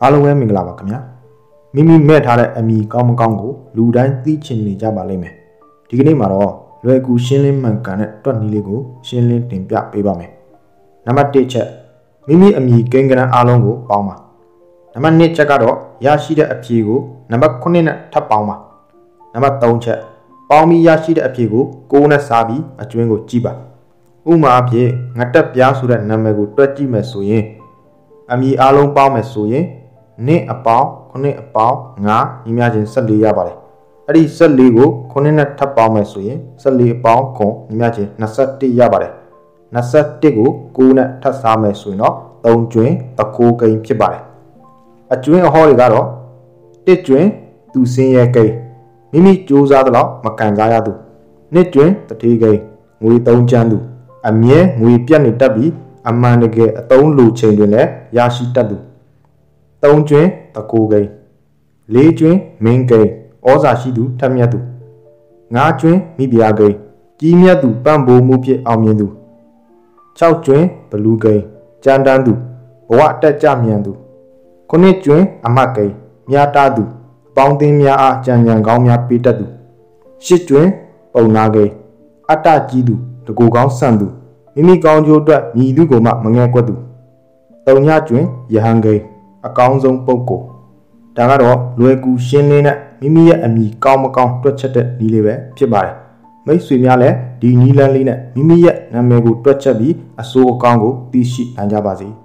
အားလုံးပဲမင်္ဂလာပါခင်ဗျာမိမိမဲ့ထားတဲ့အမည်ကောင်းမကောင်းကိုလူတိုင်းသိချင်နေကြပါလိမ့်မယ်ဒီကနေ့မှာတော့လွယ်ကူရှင်းလင်းမှန်ကန်တဲ့တွက်နည်းလေးကိုရှင်းလင်းတင်ပြပေးပါမယ်နံပါတ်1ချက်မိမိအမည်ကိန်းဂဏန်းအားလုံးကိုပေါင်းပါနံပါတ်2ချက်ကတော့ရရှိတဲ့အဖြေကိုနံပါတ်9နဲ့ထပ်ပေါင်းပါနံပါတ်3ချက်ပေါင်းပြီးရရှိတဲ့အဖြေကို6နဲ့စားပြီးအကျွင်းကိုကြည့်ပါဥပမာအဖြစ်ငတ်တက်ပြားဆိုတဲ့နာမည်ကိုတွက်ကြည့်မယ်ဆိုရင်အမည်အားလုံးပေါင်းမယ်ဆိုရင်နှစ်အပေါင်း9အပေါင်း9ညီမျှခြင်း14ရပါတယ်အဲ့ဒီ14ကို9နဲ့ထပ်ပေါင်းမယ်ဆိုရင်14အပေါင်း9ညီမျှခြင်း21ရပါတယ်21ကို9နဲ့ထပ်စားမယ်ဆိုရင်တော့3ကျွင်းတကိုးကိန်းဖြစ်ပါတယ်အကျွင်းအဟောတွေကတော့1ကျွင်းသူစင်းရဲကိန်းမိမိစူးစမ်းသလောက်မကန်စားရသူ2ကျွင်းတတိကိန်းငွေ3ချမ်းသူအမြဲငွေပြတ်နေတတ်ပြီးအမှန်တကယ်အသုံးလိုချိန်တွင်လည်းရရှိတတ်သူ3ကျွင်းတကိုးကိန်း4ကျွင်းမင်းကိန်းဩဇာရှိသူထက်မြတ်သူ5ကျွင်းမိဖုရားကိန်းကြီးမြတ်သူပံ့ပိုးမှုဖြင့်အောင်မြင်သူ6ကျွင်းဘလူးကိန်းကြမ်းတမ်းသူဘဝတက်ကြမြန်သူ9ကျွင်းအမတ်ကိန်းမြတ်တာသူအပေါင်းအသင်းများအားကြံဉာဏ်ကောင်းများပေးတတ်သူ10ကျွင်းပုံနာကိန်းအတ္တကြီးသူတကူကောင်းဆန့်သူမိမိကောင်းကျိုးအတွက်မြည်သူကိုမှမငဲကွက်သူ3ညကျွင်းယဟန်ကိန်းအကောင်းဆုံးပုဂ္ဂိုလ်ဒါကတော့လွယ်ကူရှင်းလင်းတဲ့မိမိရဲ့အမည်ကောင်းမကောင်းတွက်ချက်တဲ့နည်းလေးပဲဖြစ်ပါတယ်မိတ်ဆွေများလည်းဒီနည်းလမ်းလေးနဲ့မိမိရဲ့နာမည်ကိုတွက်ချက်ပြီးအဆိုးအကောင်းကိုသိရှိနိုင်ကြပါစေ